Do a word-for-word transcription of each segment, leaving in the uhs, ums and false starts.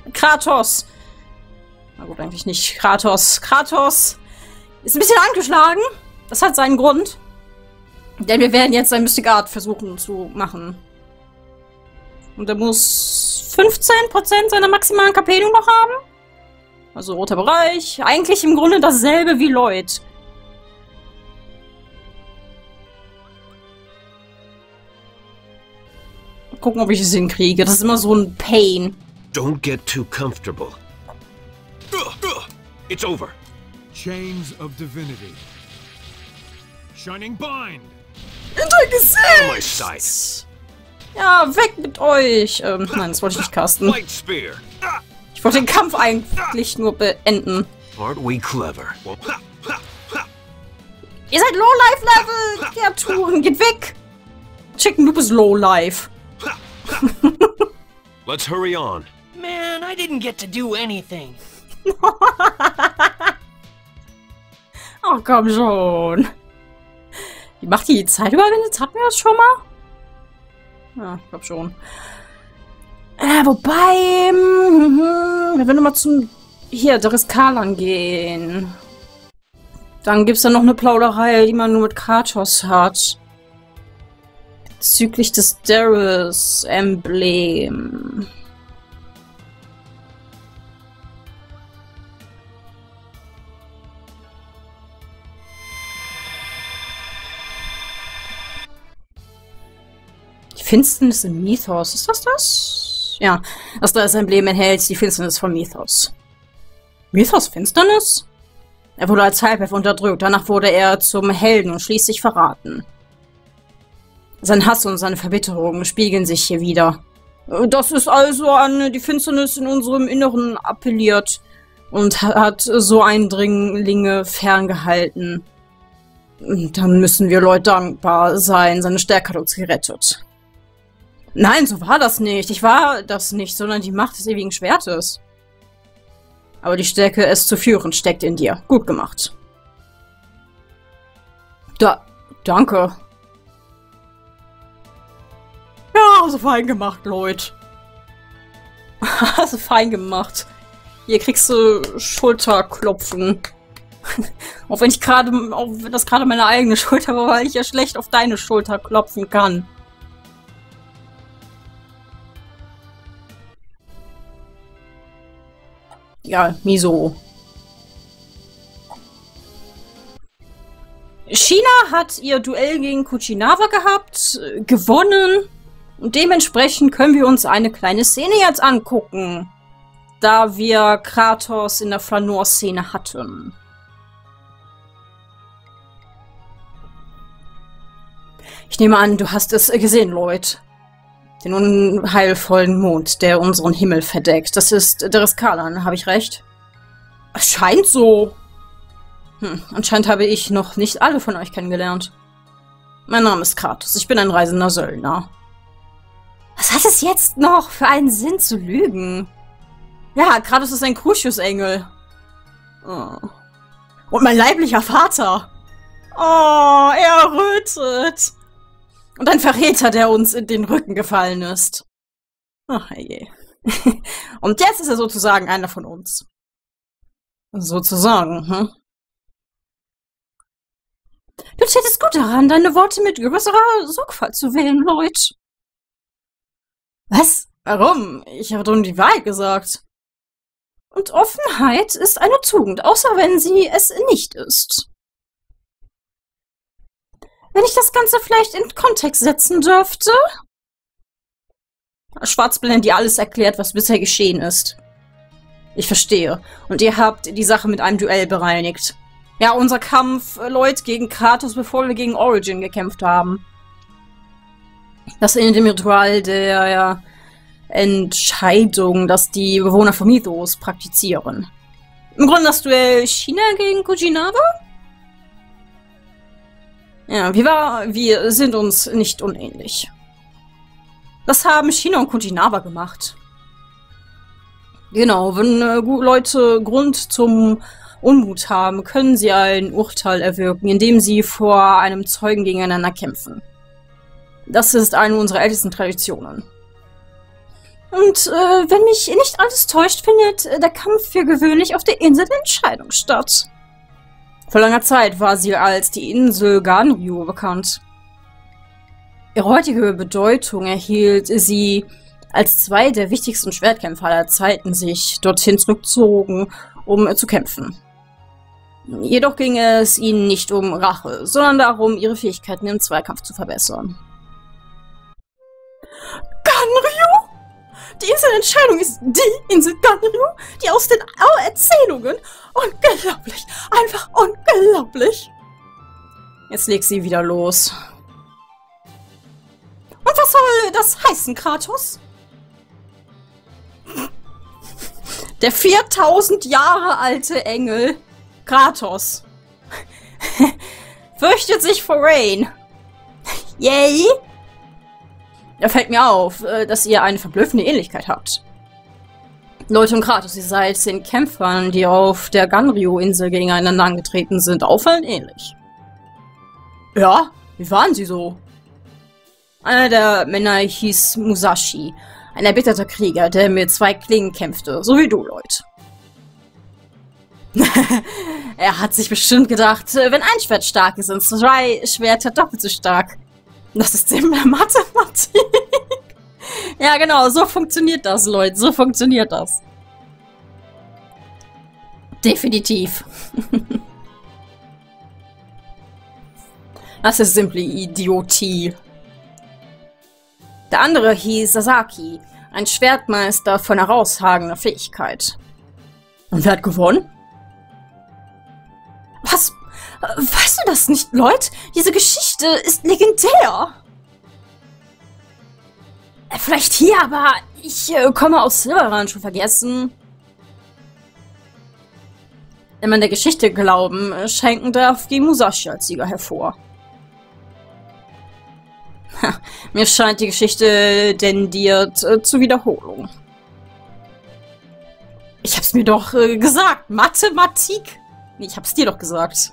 Kratos. Na gut, eigentlich nicht. Kratos. Kratos ist ein bisschen angeschlagen. Das hat seinen Grund. Denn wir werden jetzt ein Mystic Art versuchen zu machen. Und er muss fünfzehn Prozent seiner maximalen K P nur noch haben. Also roter Bereich. Eigentlich im Grunde dasselbe wie Lloyd. Gucken, ob ich es hinkriege. Das ist immer so ein Pain. Don't get too comfortable. It's over. Chains of Divinity. Shining Bind. In dein Gesicht! On my side. Ja, weg mit euch! Ähm, nein, das wollte ich nicht casten. Light Spear. Ich wollte den Kampf eigentlich nur beenden. Aren't we clever? Ihr seid Low-Life-Level! Kreaturen, geht weg! Chicken, du bist Low-Life. Let's hurry on. Man, I didn't get to do anything. Oh, komm schon. Wie macht die Zeit überwindet? Hatten wir das schon mal? Ja, ich glaub schon. Äh, wobei... Mh, wenn wir nochmal zum... Hier, Dariskalan gehen. Dann gibt's da noch eine Plauderei, die man nur mit Kratos hat. Bezüglich des Darius-Emblem. Die Finsternis im Mythos. Ist das das? Ja, das da das Emblem enthält die Finsternis von Mythos. Mythos Finsternis? Er wurde als Halbelf unterdrückt. Danach wurde er zum Helden und schließlich verraten. Sein Hass und seine Verbitterung spiegeln sich hier wieder. Das ist also an die Finsternis in unserem Inneren appelliert und hat so Eindringlinge ferngehalten. Dann müssen wir Lloyd dankbar sein. Seine Stärke hat uns gerettet. Nein, so war das nicht. Ich war das nicht, sondern die Macht des ewigen Schwertes. Aber die Stärke, es zu führen, steckt in dir. Gut gemacht. Da, danke. Ja, so fein gemacht, Lloyd. So fein gemacht. Hier kriegst du Schulterklopfen. Auch wenn ich gerade, auch wenn das gerade meine eigene Schulter war, weil ich ja schlecht auf deine Schulter klopfen kann. Ja, Miso. China hat ihr Duell gegen Kuchinawa gehabt, äh, gewonnen. Und dementsprechend können wir uns eine kleine Szene jetzt angucken. Da wir Kratos in der Flanor-Szene hatten. Ich nehme an, du hast es gesehen, Lloyd. Den unheilvollen Mond, der unseren Himmel verdeckt. Das ist Dariskalan, habe ich recht? Es scheint so. Hm, anscheinend habe ich noch nicht alle von euch kennengelernt. Mein Name ist Kratos, ich bin ein reisender Söldner. Was hat es jetzt noch für einen Sinn zu lügen? Ja, Kratos ist ein Crucius-Engel. Oh. Und mein leiblicher Vater. Oh, er rötet. Und ein Verräter, der uns in den Rücken gefallen ist. Ach je. Und jetzt ist er sozusagen einer von uns. Sozusagen, hm? Du tätest gut daran, deine Worte mit größerer Sorgfalt zu wählen, Lloyd. Was? Warum? Ich habe doch die Wahrheit gesagt. Und Offenheit ist eine Tugend, außer wenn sie es nicht ist. Wenn ich das Ganze vielleicht in Kontext setzen dürfte? Schwarzblende dir alles erklärt, was bisher geschehen ist. Ich verstehe. Und ihr habt die Sache mit einem Duell bereinigt. Ja, unser Kampf, Lloyd, gegen Kratos, bevor wir gegen Origin gekämpft haben. Das in dem Ritual der Entscheidung, das die Bewohner von Mythos praktizieren. Im Grunde das Duell China gegen Kuchinawa? Ja, wie war, wir sind uns nicht unähnlich. Das haben China und Kuchinawa gemacht. Genau, wenn äh, Leute Grund zum Unmut haben, können sie ein Urteil erwirken, indem sie vor einem Zeugen gegeneinander kämpfen. Das ist eine unserer ältesten Traditionen. Und äh, wenn mich nicht alles täuscht, findet äh, der Kampf für gewöhnlich auf der Insel der Entscheidung statt. Vor langer Zeit war sie als die Insel Ganryu bekannt. Ihre heutige Bedeutung erhielt sie, als zwei der wichtigsten Schwertkämpfer aller Zeiten sich dorthin zurückzogen, um äh, zu kämpfen. Jedoch ging es ihnen nicht um Rache, sondern darum, ihre Fähigkeiten im Zweikampf zu verbessern. Ganryu? Die Insel der Entscheidung ist die Insel Ganryu, die aus den Erzählungen... Unglaublich! Einfach unglaublich! Jetzt legt sie wieder los. Und was soll das heißen, Kratos? Der viertausend Jahre alte Engel Kratos fürchtet sich vor Rain. Yay! Da fällt mir auf, dass ihr eine verblüffende Ähnlichkeit habt. Leute und Kratos, ihr seid den Kämpfern, die auf der Ganryu-Insel gegeneinander angetreten sind, auffallend ähnlich. Ja, wie waren sie so? Einer der Männer hieß Musashi, ein erbitterter Krieger, der mit zwei Klingen kämpfte, so wie du, Lloyd. Er hat sich bestimmt gedacht, wenn ein Schwert stark ist, sind zwei Schwerter doppelt so stark. Das ist simple Mathematik. Ja, genau, so funktioniert das, Leute. So funktioniert das. Definitiv. Das ist simple Idiotie. Der andere hieß Sasaki, ein Schwertmeister von herausragender Fähigkeit. Und wer hat gewonnen? Was? Weißt du das nicht, Lloyd? Diese Geschichte ist legendär. Vielleicht hier, aber ich äh, komme aus Silverrand, schon vergessen. Wenn man der Geschichte Glauben äh, schenken darf, ging Musashi als Sieger hervor. Ha, mir scheint die Geschichte tendiert äh, zur Wiederholung. Ich hab's mir doch äh, gesagt. Mathematik. Nee, ich hab's dir doch gesagt.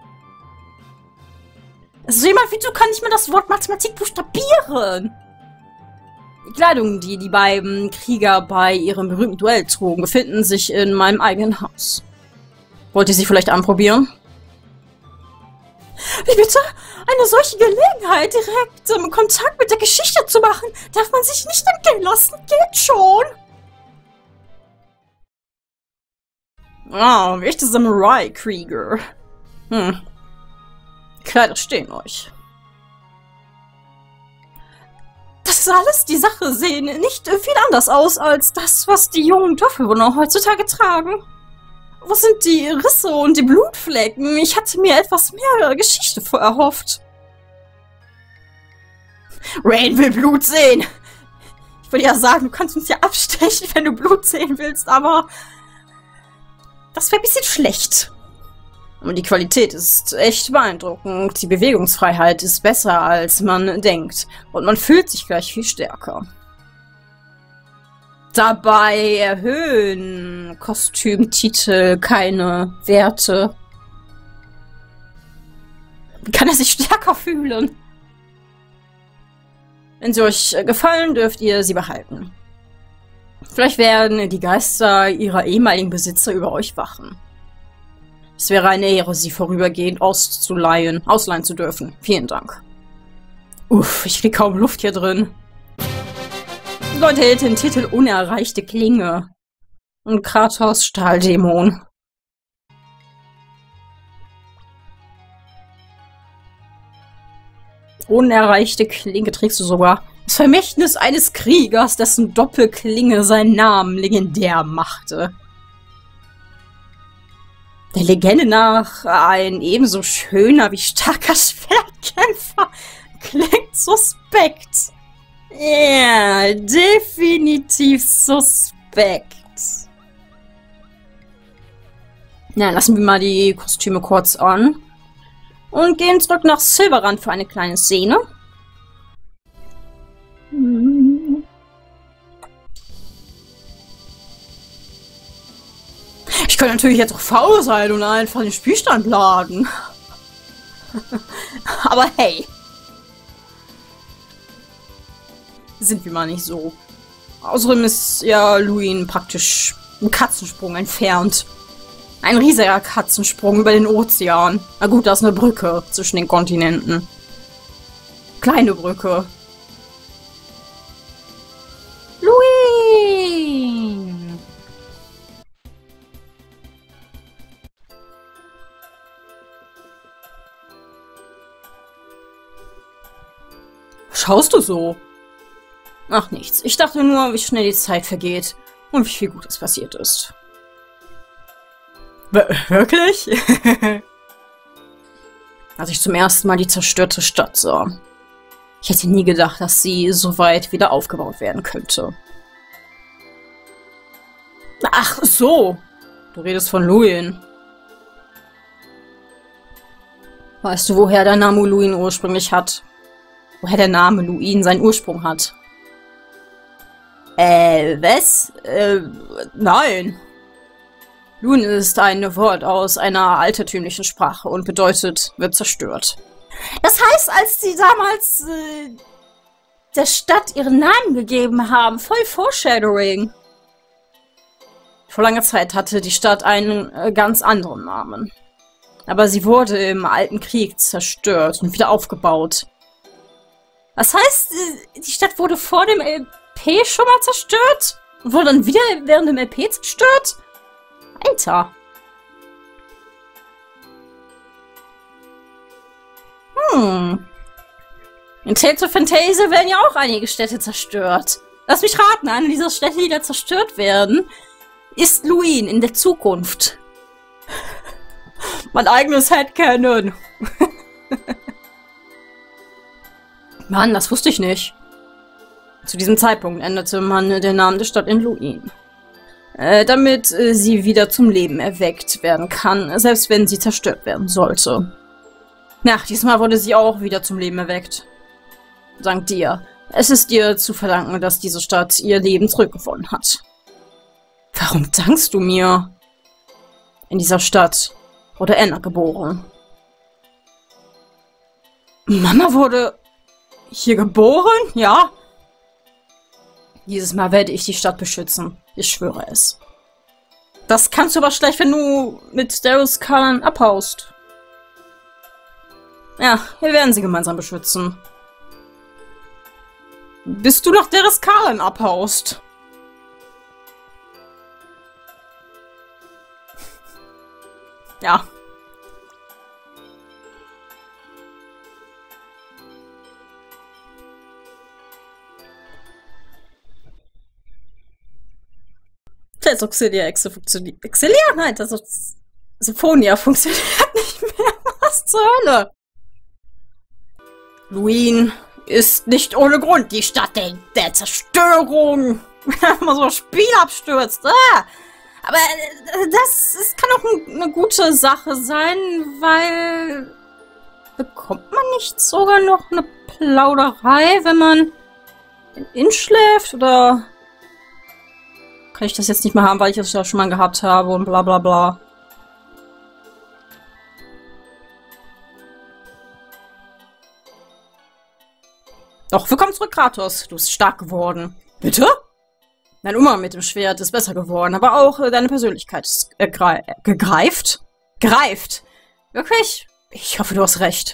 So jemand wie du kann nicht mehr das Wort Mathematik buchstabieren. Die Kleidung, die die beiden Krieger bei ihrem berühmten Duell trugen, befinden sich in meinem eigenen Haus. Wollt ihr sie vielleicht anprobieren? Wie bitte? Eine solche Gelegenheit, direkt im Kontakt mit der Geschichte zu machen, darf man sich nicht entgehen lassen. Geht schon! Ah, oh, echte Samurai-Krieger. Hm. Kleider stehen euch. Das ist alles. Die Sache sehen nicht viel anders aus als das, was die jungen Dorfbewohner heutzutage tragen. Wo sind die Risse und die Blutflecken? Ich hatte mir etwas mehr Geschichte erhofft. Rain will Blut sehen. Ich würde ja sagen, du kannst uns ja abstechen, wenn du Blut sehen willst, aber das wäre ein bisschen schlecht. Und die Qualität ist echt beeindruckend. Die Bewegungsfreiheit ist besser, als man denkt. Und man fühlt sich gleich viel stärker. Dabei erhöhen Kostümtitel keine Werte. Wie kann er sich stärker fühlen? Wenn sie euch gefallen, dürft ihr sie behalten. Vielleicht werden die Geister ihrer ehemaligen Besitzer über euch wachen. Es wäre eine Ehre, sie vorübergehend auszuleihen, ausleihen zu dürfen. Vielen Dank. Uff, ich krieg kaum Luft hier drin. Die Leute hält den Titel Unerreichte Klinge. Und Kratos Stahldämon. Unerreichte Klinge trägst du sogar. Das Vermächtnis eines Kriegers, dessen Doppelklinge seinen Namen legendär machte. Der Legende nach ein ebenso schöner wie starker Schwertkämpfer. Klingt suspekt. Ja, yeah, definitiv suspekt. Na, lassen wir mal die Kostüme kurz an. Und gehen zurück nach Silverrand für eine kleine Szene. Ich könnte natürlich jetzt auch faul sein und einfach den Spielstand laden. Aber hey. Sind wir mal nicht so. Außerdem ist ja Luin praktisch ein Katzensprung entfernt. Ein riesiger Katzensprung über den Ozean. Na gut, da ist eine Brücke zwischen den Kontinenten. Kleine Brücke. Luin! Schaust du so? Ach, nichts. Ich dachte nur, wie schnell die Zeit vergeht und wie viel Gutes passiert ist. W- wirklich? Als ich zum ersten Mal die zerstörte Stadt sah. Ich hätte nie gedacht, dass sie so weit wieder aufgebaut werden könnte. Ach so. Du redest von Luin. Weißt du, woher der Name Luin ursprünglich hat? Woher der Name Luin seinen Ursprung hat? Äh, was? Äh, nein. Luin ist ein Wort aus einer altertümlichen Sprache und bedeutet, wird zerstört. Das heißt, als sie damals äh, der Stadt ihren Namen gegeben haben, voll Foreshadowing. Vor langer Zeit hatte die Stadt einen äh, ganz anderen Namen. Aber sie wurde im Alten Krieg zerstört und wieder aufgebaut. Das heißt, die Stadt wurde vor dem L P schon mal zerstört? Und wurde dann wieder während dem L P zerstört? Alter. Hm. In Tales of Phantasia werden ja auch einige Städte zerstört. Lass mich raten, eine dieser Städte, die da zerstört werden, ist Luin in der Zukunft. Mein eigenes Headcanon. Mann, das wusste ich nicht. Zu diesem Zeitpunkt änderte man den Namen der Stadt in Luin. Äh, damit äh, sie wieder zum Leben erweckt werden kann, selbst wenn sie zerstört werden sollte. Na, diesmal wurde sie auch wieder zum Leben erweckt. Dank dir. Es ist dir zu verdanken, dass diese Stadt ihr Leben zurückgewonnen hat. Warum dankst du mir? In dieser Stadt wurde Anna geboren. Mama wurde hier geboren? Ja. Dieses Mal werde ich die Stadt beschützen. Ich schwöre es. Das kannst du aber schlecht, wenn du mit Darius Cullen abhaust. Ja, wir werden sie gemeinsam beschützen. Bis du nach Darius Cullen abhaust. Ja. Das Auxilia Exe funktioniert. Auxilia? Nein, das ist Symphonia funktioniert nicht mehr. Was zur Hölle? Luin ist nicht ohne Grund die Stadt der, der Zerstörung. Wenn man so ein Spiel abstürzt. Ah! Aber das, das kann auch eine gute Sache sein, weil... Bekommt man nicht sogar noch eine Plauderei, wenn man in Inn schläft? Oder kann ich das jetzt nicht mehr haben, weil ich es ja schon mal gehabt habe und bla bla bla. Doch, willkommen zurück, Kratos. Du bist stark geworden. Bitte? Dein Umgang mit dem Schwert ist besser geworden, aber auch äh, deine Persönlichkeit ist äh, gegreift. Greift. Wirklich? Ich hoffe, du hast recht.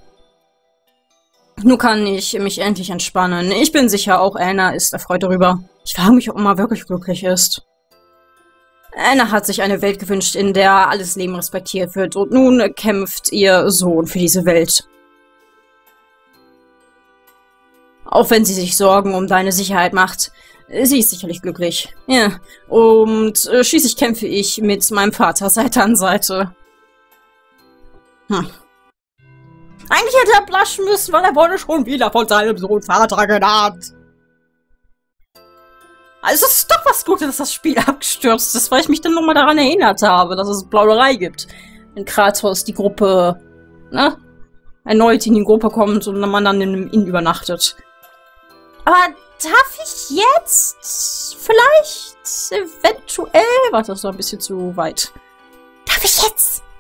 Nun kann ich mich endlich entspannen. Ich bin sicher, auch Anna ist erfreut darüber. Ich frage mich, ob Oma wirklich glücklich ist. Anna hat sich eine Welt gewünscht, in der alles Leben respektiert wird, und nun kämpft ihr Sohn für diese Welt. Auch wenn sie sich Sorgen um deine Sicherheit macht, sie ist sicherlich glücklich. Ja, und äh, schließlich kämpfe ich mit meinem Vater Seite an Seite. Hm. Eigentlich hätte er blaschen müssen, weil er wurde schon wieder von seinem Sohn Vater genannt. Also es ist doch was Gutes, dass das Spiel abgestürzt ist, weil ich mich dann nochmal daran erinnert habe, dass es Plauderei gibt. Wenn Kratos die Gruppe, ne, erneut in die Gruppe kommt und man dann in einem Inn übernachtet. Aber darf ich jetzt vielleicht eventuell... Warte, das war ein bisschen zu weit. Darf ich jetzt